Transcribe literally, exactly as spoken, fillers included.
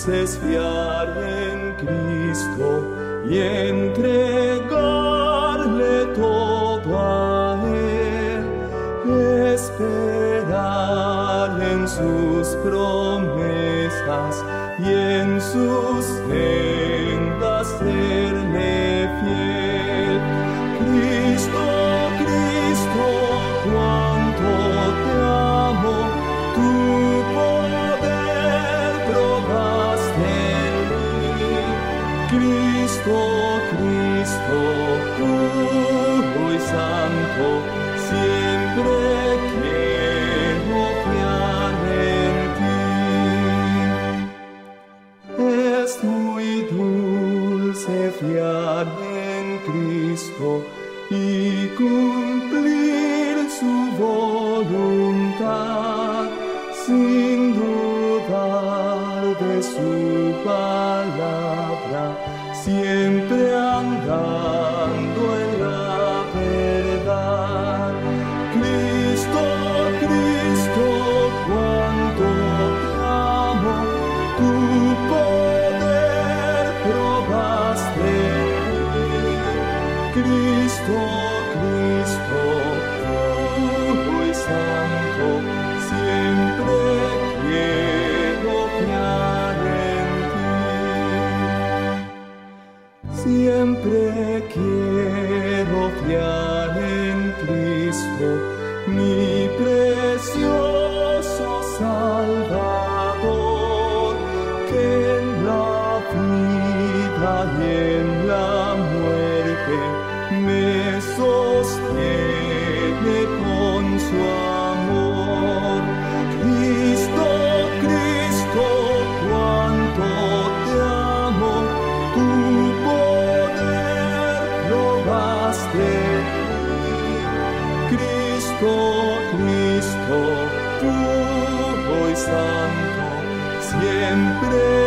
es fiar en Cristo y entregarle todo a Él, esperar en sus promesas y en sus sendas serle fiel. Cristo, Cristo, cuánto te amo, tu poder probaste en mí. Cristo, Cristo, puro y santo, siempre quiero fiar en ti. Es muy dulce fiar en Cristo y cumplir su voluntad, sin dudar de su palabra, siempre andando en la verdad. Cristo, Cristo, cuánto te amo, tu poder probaste en mí. Cristo, Cristo, puro y santo, siempre quiero fiar en ti. Siempre quiero fiar en Cristo, mi precioso Salvador, que en la vida y en la muerte me sostiene con su amor. Cristo, Cristo, cuánto te amo, tu poder probaste en mí. Cristo, Cristo, puro y santo, siempre